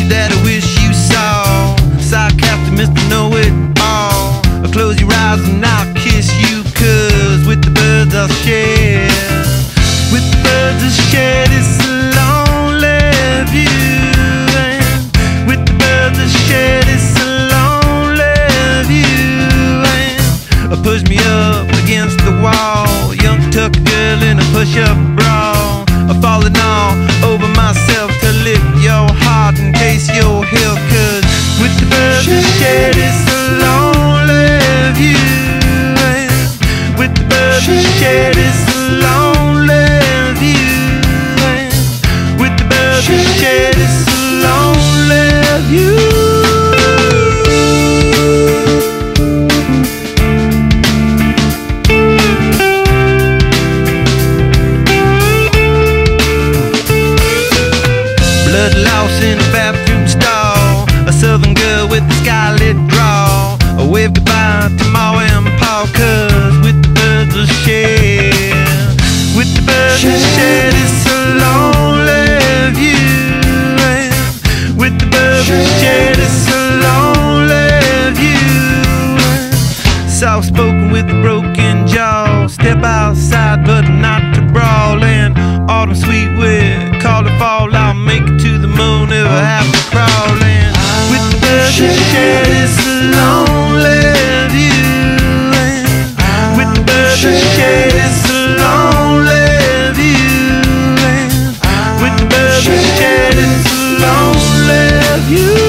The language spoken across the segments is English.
that I wish you saw. Sarcastic Mr. Know-It-All. Close your eyes and I'll kiss you, 'cause with the birds I'll share. With the birds I'll share this lonely view. And with the birds I'll share this lonely view. And push me up against the wall, young tuck girl in a push-up bra. Falling all over myself to lift your heart in case you're here. 'Cause with the birds I share this lonely view. And with the birds I share this lonely view. And with the birds I share this lonely view. Lost in a bathroom stall, a southern girl with a skylit drawl. I wave goodbye to Ma and Pa, 'cause with the birds I'll share. With the birds I'll share this lonely view. And with the birds I'll share this lonely view. Soft spoken with a broken jaw, step outside but not to brawl. And autumn sweet with call it fall, I'll make it to the moon if I have to crawl. And with the birds I share this lonely view. And with the birds I share this lonely view. And with the birds I share this lonely view.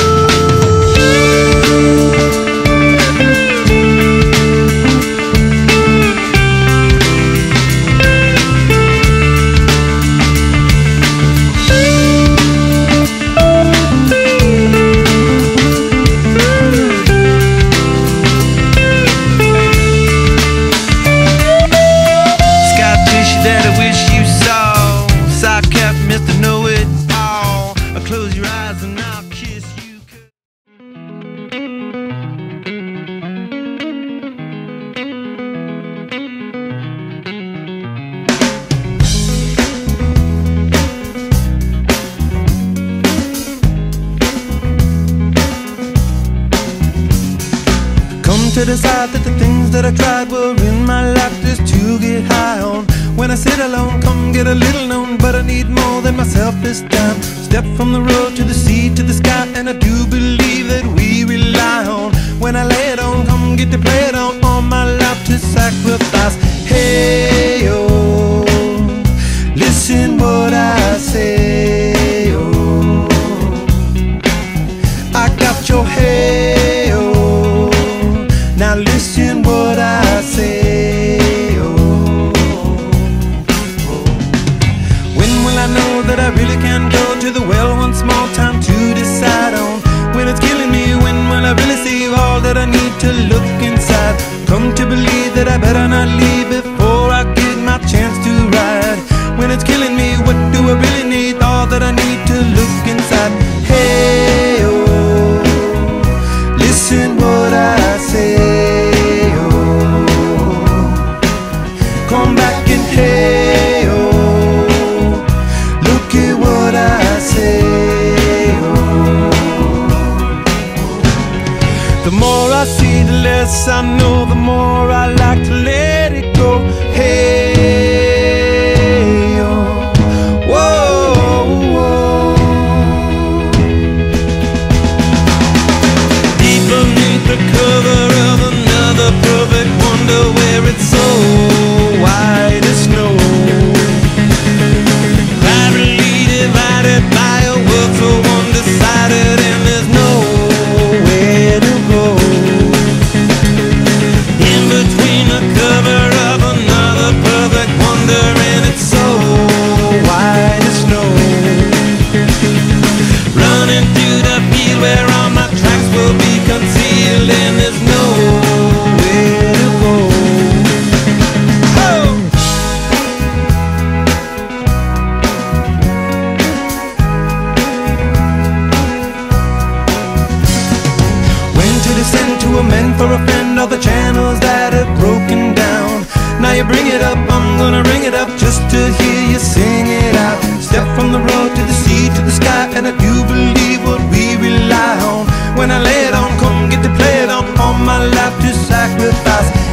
That I wish you saw. Sarcastic Mr. Know-It-All. Close your eyes and I'll kiss you. Come to decide that the things that I tried were in my life just to get high on. When I sit alone, come get a little known, but I need more than myself this time. Step from the road to the sea to the sky, and I do believe that we rely on. When I lay it on, come get to play it on, all my life to sacrifice. Hey, oh, listen what I say, oh, I got your hey, oh, now listen what I say. I know that I really can go to the well once more, time to decide on when it's killing me. When will I really see all that I need to look inside? Come to believe that I better not leave before I get my chance to ride. When it's killing me, what do I really need? All that I need to look inside. Hey, oh, listen what I say, oh, come back and hey, oh, the more I see, the less I know, the more I like to let it go. Hey, oh, whoa, whoa. Deep beneath the cover of another perfect wonder, where it's so white as snow, privately divided by a world so undecided, and there's no for a friend, all the channels that have broken down. Now you bring it up, I'm gonna ring it up just to hear you sing it out. Step from the road to the sea to the sky, and I do believe what when I lay it on, come get to play it on my life to sacrifice.